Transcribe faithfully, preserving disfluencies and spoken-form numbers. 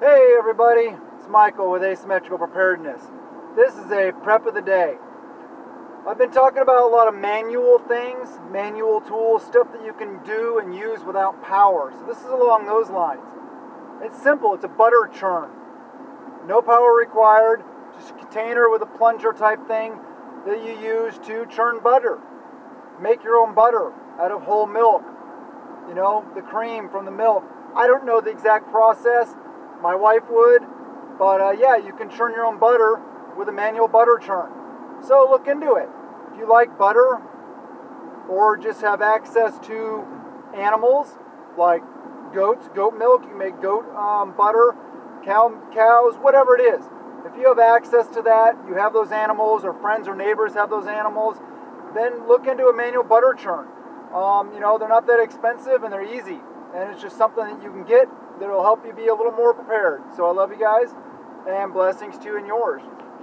Hey everybody, it's Michael with Asymmetrical Preparedness. This is a prep of the day. I've been talking about a lot of manual things, manual tools, stuff that you can do and use without power. So this is along those lines. It's simple, it's a butter churn. No power required, just a container with a plunger type thing that you use to churn butter. Make your own butter out of whole milk, you know, the cream from the milk. I don't know the exact process. My wife would, but uh, yeah, you can churn your own butter with a manual butter churn. So look into it. If you like butter or just have access to animals like goats, goat milk, you can make goat um, butter, cow, cows, whatever it is. If you have access to that, you have those animals or friends or neighbors have those animals, then look into a manual butter churn. Um, you know, they're not that expensive and they're easy. And it's just something that you can get that'll help you be a little more prepared. So I love you guys, and blessings to you and yours.